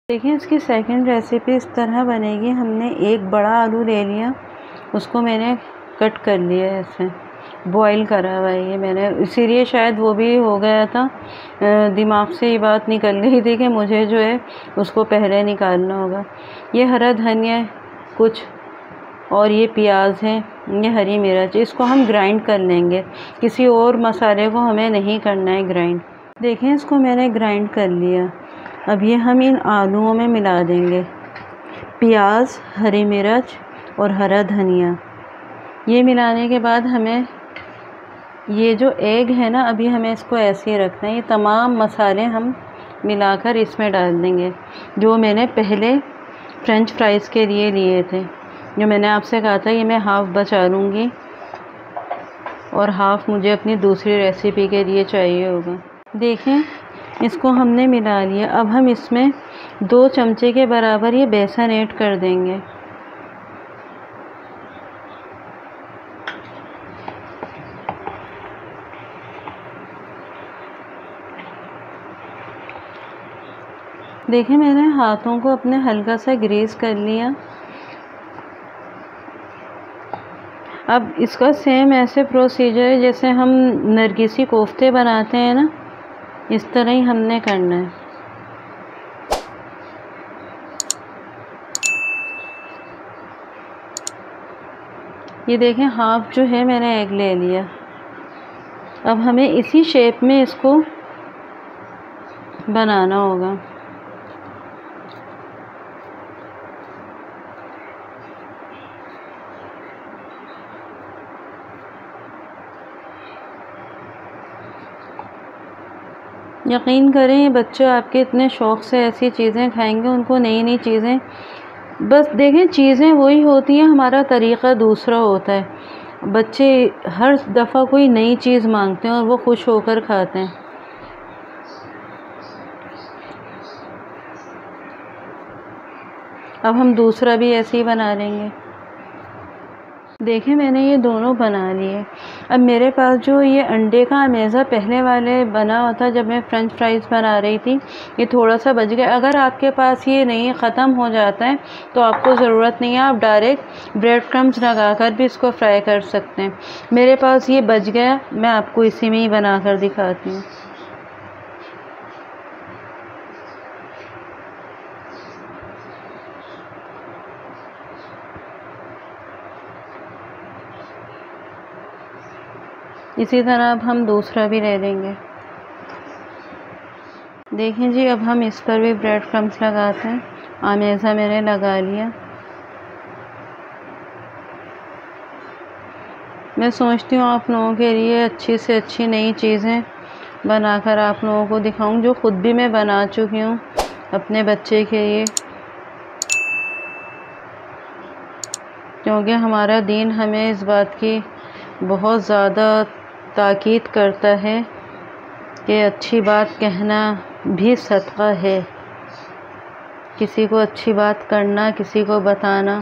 देखिए इसकी second recipe इस तरह बनेगी। हमने एक बड़ा आलू ले लिया, उसको मैंने कट कर लिया ऐसे, बॉईल करा हुआ है ये मैंने, इसीलिए शायद वो भी हो गया था, दिमाग से ये बात निकल गई थी कि मुझे जो है उसको पहले निकालना होगा। ये हरा धनिया कुछ, और ये प्याज है, ये हरी मिर्च, इसको हम ग्राइंड कर लेंगे। किसी और मसाले को हमें नहीं करना है ग्राइंड। देखें इसको मैंने ग्राइंड कर लिया। अब ये हम इन आलूओं में मिला देंगे, प्याज, हरी मिर्च और हरा धनिया। ये मिलाने के बाद हमें ये जो एग है ना, अभी हमें इसको ऐसे ही रखना है। ये तमाम मसाले हम मिलाकर इसमें डाल देंगे, जो मैंने पहले फ्रेंच फ्राइज़ के लिए थे। जो मैंने आपसे कहा था, ये मैं हाफ़ बचा लूँगी और हाफ़ मुझे अपनी दूसरी रेसिपी के लिए चाहिए होगा। देखें इसको हमने मिला लिया। अब हम इसमें 2 चमचे के बराबर ये बेसन ऐड कर देंगे। देखें मैंने हाथों को अपने हल्का सा ग्रीस कर लिया। अब इसका सेम ऐसे प्रोसीजर है जैसे हम नरगिसी कोफ्ते बनाते हैं ना, इस तरह ही हमने करना है। ये देखें हाफ जो है मैंने एग ले लिया। अब हमें इसी शेप में इसको बनाना होगा। यकीन करें ये बच्चे आपके इतने शौक़ से ऐसी चीज़ें खाएंगे, उनको नई नई चीज़ें, बस देखें चीज़ें वही होती हैं, हमारा तरीक़ा दूसरा होता है। बच्चे हर दफ़ा कोई नई चीज़ मांगते हैं और वो खुश होकर खाते हैं। अब हम दूसरा भी ऐसे ही बना लेंगे। देखें मैंने ये दोनों बना लिए। अब मेरे पास जो ये अंडे का अमेज़ा पहले वाले बना हुआ था जब मैं फ़्रेंच फ्राइज़ बना रही थी, ये थोड़ा सा बच गया। अगर आपके पास ये नहीं, ख़त्म हो जाता है, तो आपको ज़रूरत नहीं है, आप डायरेक्ट ब्रेड क्रम्स लगाकर भी इसको फ्राई कर सकते हैं। मेरे पास ये बच गया, मैं आपको इसी में ही बना कर दिखाती हूँ। इसी तरह अब हम दूसरा भी ले लेंगे। देखें जी, अब हम इस पर भी ब्रेड क्रम्स लगाते हैं। अमेज़ा मैंने लगा लिया। मैं सोचती हूँ आप लोगों के लिए अच्छी से अच्छी नई चीज़ें बनाकर आप लोगों को दिखाऊं, जो ख़ुद भी मैं बना चुकी हूँ अपने बच्चे के लिए, क्योंकि हमारा दीन हमें इस बात की बहुत ज़्यादा ताकीद करता है कि अच्छी बात कहना भी सदका है। किसी को अच्छी बात करना, किसी को बताना,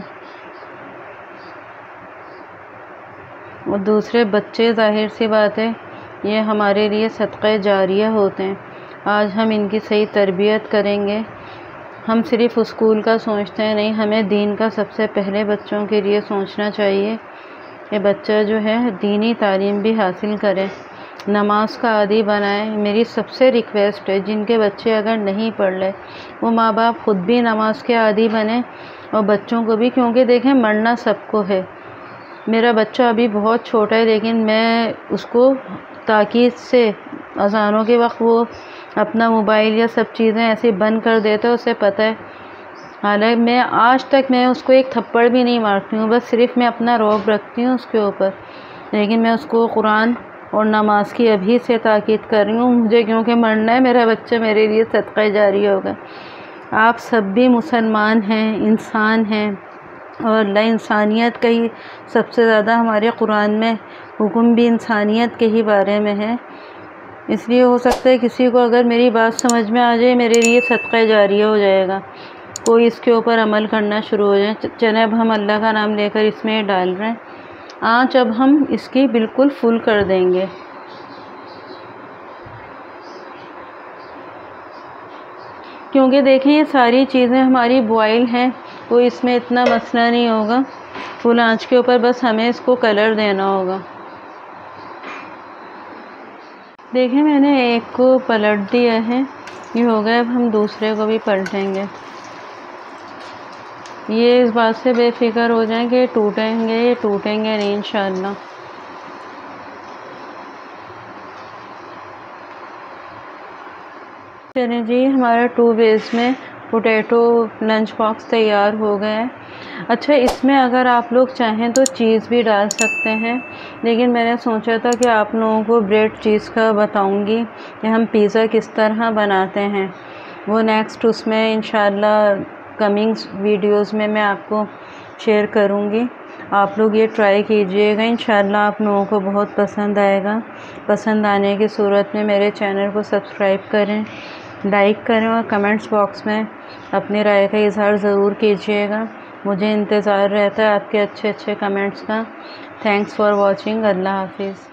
और दूसरे बच्चे, जाहिर सी बात है, ये हमारे लिए सदका जारिया होते हैं। आज हम इनकी सही तरबियत करेंगे। हम सिर्फ़ स्कूल का सोचते हैं, नहीं, हमें दीन का सबसे पहले बच्चों के लिए सोचना चाहिए कि बच्चा जो है दीनी तालीम भी हासिल करे, नमाज का आदी बनाए। मेरी सबसे रिक्वेस्ट है, जिनके बच्चे अगर नहीं पढ़ रहे, वो माँ बाप ख़ुद भी नमाज के आदी बने और बच्चों को भी, क्योंकि देखें मरना सबको है। मेरा बच्चा अभी बहुत छोटा है, लेकिन मैं उसको ताकीद से अज़ानों के वक्त वो अपना मोबाइल या सब चीज़ें ऐसे बंद कर देता है, उसे पता है। हालांकि मैं आज तक मैं उसको एक थप्पड़ भी नहीं मारती हूँ, बस सिर्फ़ मैं अपना रौब रखती हूँ उसके ऊपर, लेकिन मैं उसको कुरान और नमाज की अभी से ताकीद कर रही हूँ मुझे, क्योंकि मरना है, मेरा बच्चा मेरे लिए सदका जारी होगा। आप सब भी मुसलमान हैं, इंसान हैं, और अल्लाह इंसानियत का ही सबसे ज़्यादा, हमारे कुरान में हुक्म भी इंसानियत के ही बारे में है। इसलिए हो सकता है किसी को अगर मेरी बात समझ में आ जाए, मेरे लिए सदका जारिया हो जाएगा, कोई इसके ऊपर अमल करना शुरू हो जाए। चले अब हम अल्लाह का नाम लेकर इसमें डाल रहे हैं। आँच अब हम इसकी बिल्कुल फुल कर देंगे। क्योंकि देखें ये सारी चीज़ें हमारी बॉयल हैं, कोई इसमें इतना मसला नहीं होगा। फुल आंच के ऊपर बस हमें इसको कलर देना होगा। देखें मैंने एक को पलट दिया है, ये हो गया। अब हम दूसरे को भी पलटेंगे। ये इस बात से बेफिक्र हो जाएं कि ये टूटेंगे नहीं इंशाल्लाह। चलिए जी, हमारा 2 वेज में पोटैटो लंच बॉक्स तैयार हो गया है। अच्छा, इसमें अगर आप लोग चाहें तो चीज़ भी डाल सकते हैं, लेकिन मैंने सोचा था कि आप लोगों को ब्रेड चीज़ का बताऊंगी कि हम पिज़्ज़ा किस तरह बनाते हैं। वो नेक्स्ट उसमें इंशाल्लाह कमिंग वीडियोस में मैं आपको शेयर करूंगी। आप लोग ये ट्राई कीजिएगा, इंशाल्लाह आप लोगों को बहुत पसंद आएगा। पसंद आने की सूरत में मेरे चैनल को सब्सक्राइब करें, लाइक करें और कमेंट्स बॉक्स में अपनी राय का इज़हार ज़रूर कीजिएगा। मुझे इंतज़ार रहता है आपके अच्छे कमेंट्स का। Thanks for watching. अल्लाह हाफिज़।